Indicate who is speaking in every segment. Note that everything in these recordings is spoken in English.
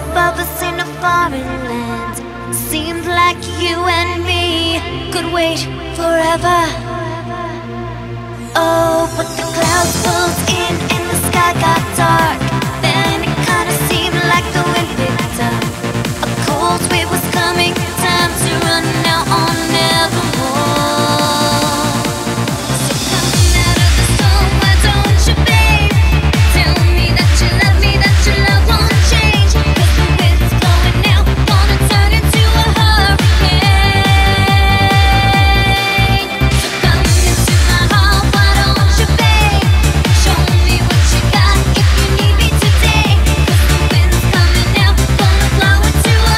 Speaker 1: above us in a foreign land. Seemed like you and me could wait forever. Oh, but the clouds pulled in and the sky got dark. Then it kinda seemed like the wind picked up. A cold wave was coming, time to run now on nevermore. So coming out of the storm, why don't you, babe? Tell me that you love me, that your love won't change. 'Cause the wind's blowing now, gonna turn into a hurricane. So come into my heart, why don't you, babe? Show me what you got if you need me today. 'Cause the wind's coming now, gonna blow into a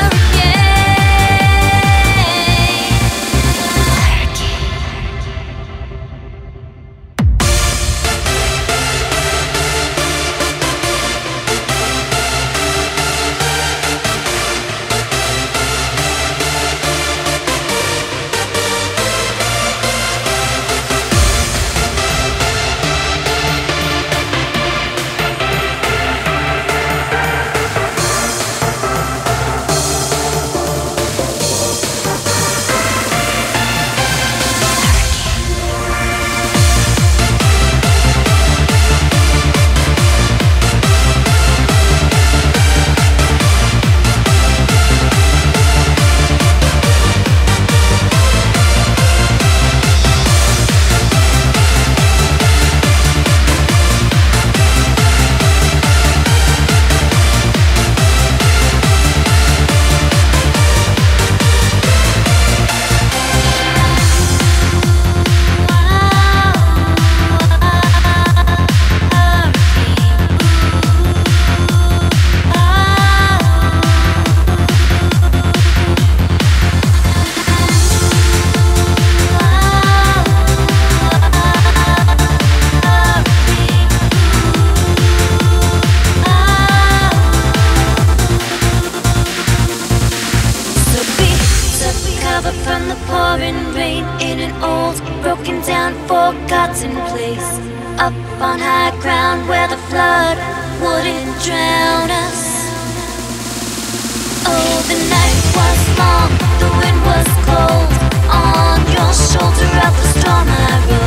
Speaker 1: from the pouring rain in an old, broken down, forgotten place. Up on high ground where the flood wouldn't drown us. Oh, the night was long, the wind was cold. On your shoulder out the storm I rode.